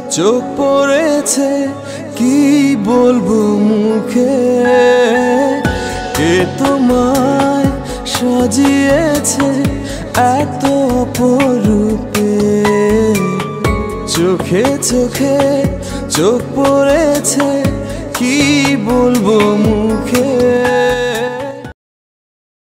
চোখ পড়েছে কি বলবো মুখে, কে তোমায় সাজিয়েছে এত অপরূপে। চোখে চোখে চোখ পড়েছে কি বলবো মুখে।